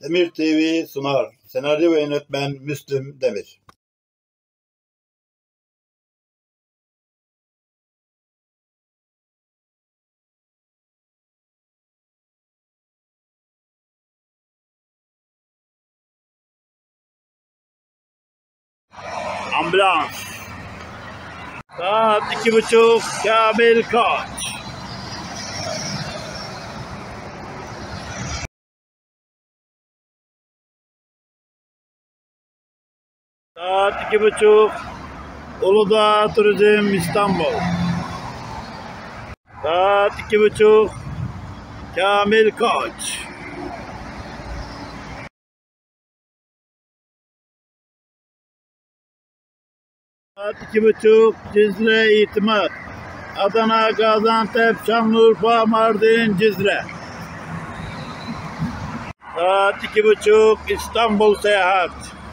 Demir TV sunar. Senaryo ve yönetmen Müslüm Demir. Ambulans. Saat 2:30 Kamil Koç. Saat 2:30 Uludağ Turizm İstanbul. Saat 2:30 Kamil Koç. Saat 2:30 Cizre İtimat. Adana, Gaziantep, Şanlıurfa, Mardin, Cizre. Saat 2:30 İstanbul Seyahat.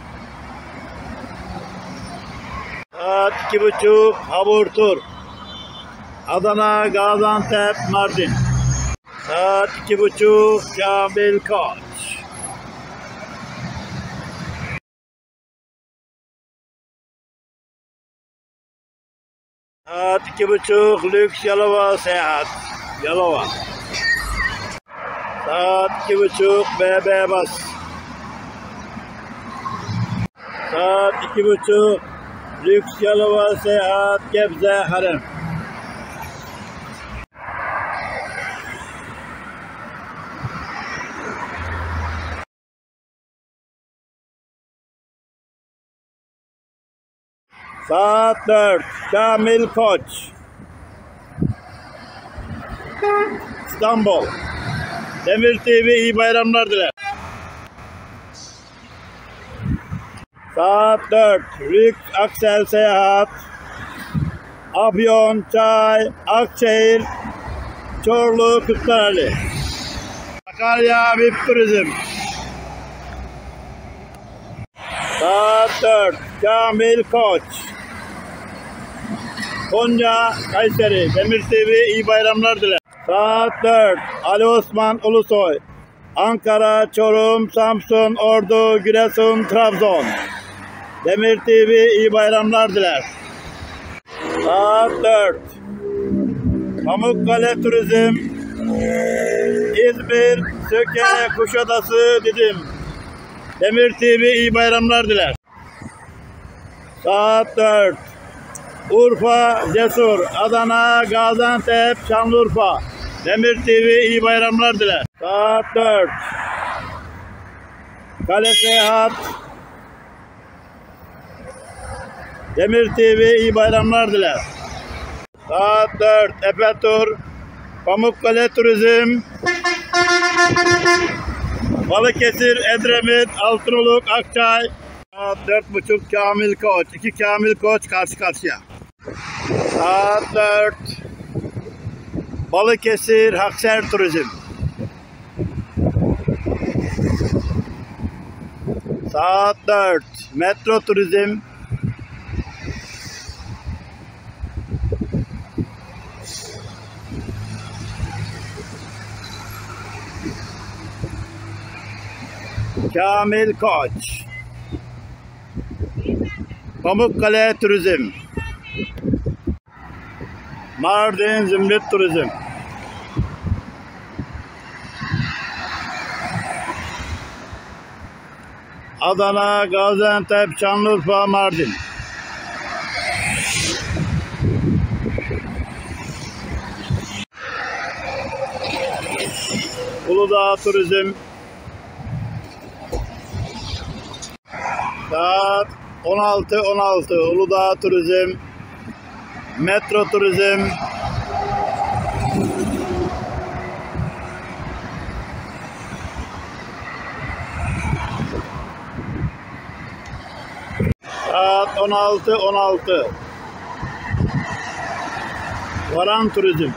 Saat 2:30 Haburtur. Adana, Gaziantep, Mardin. Saat 2:30 Kamil Koç. Saat 2:30 Lüks Yalova Seyahat. Yalova. Saat 2:30 BB Bas. Saat 2:30 Lüks Yalova Seyahat Gebze Harem. Saat 4 Kamil Koç. İstanbul. Demir TV iyi bayramlar diler. Saat 4 Lüks Aksel Seyahat. Afyon, Çay, Akşehir, Çorlu, Kırklareli. Sakarya VIP Turizm. Saat 4 Kamil Koç. Konya, Kayseri. Demir TV iyi bayramlar diler. Saat 4 Ali Osman Ulusoy. Ankara, Çorum, Samsun, Ordu, Giresun, Trabzon. Demir TV iyi bayramlar diler. Saat 4 Pamukkale Turizm. İzmir, Söke, Kuşadası, Didim. Demir TV iyi bayramlar diler. Saat 4 Urfa, Cesur, Adana, Gaziantep, Şanlıurfa. Demir TV iyi bayramlar diler. Saat 4 Kale Seyahat. Demir TV iyi bayramlar diler. Saat 4 Efe Tur, Pamukkale Turizm. Balıkesir, Edremit, Altınoluk, Akçay. Saat 4:30 Kamil Koç. 2 Kamil Koç karşı karşıya. Saat 4 Balıkesir, Hakser Turizm. Saat 4 Metro Turizm. Kamil Koç. Pamukkale Turizm. Mardin Zümrüt Turizm. Adana, Gaziantep, Şanlıurfa, Mardin. Uludağ Turizm. Saat 16:16 Uludağ Turizm. Metro Turizm. Saat 16:16 Varan Turizm.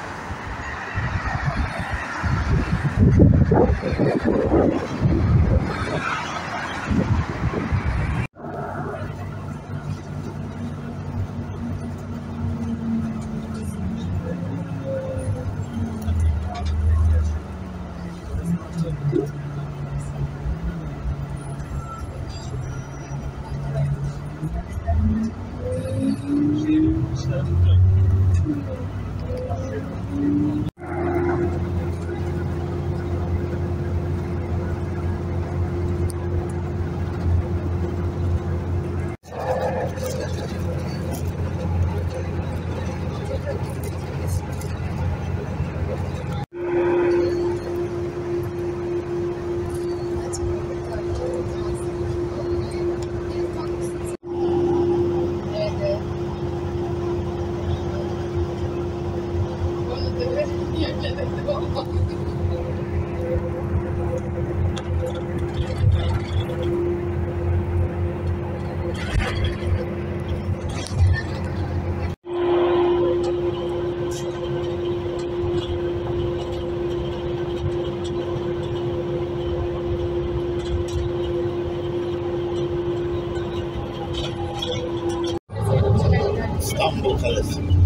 İstanbul Kalesi.